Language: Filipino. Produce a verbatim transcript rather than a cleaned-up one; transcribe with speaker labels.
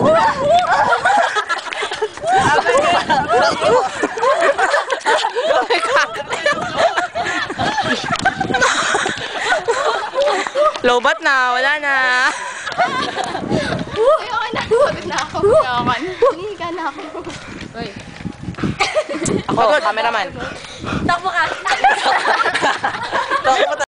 Speaker 1: Lobat na, wala na.
Speaker 2: Okay na, sagot na ako. Hindi ka na ako. Uy.
Speaker 1: Ako, cameraman.
Speaker 2: Takbo ka.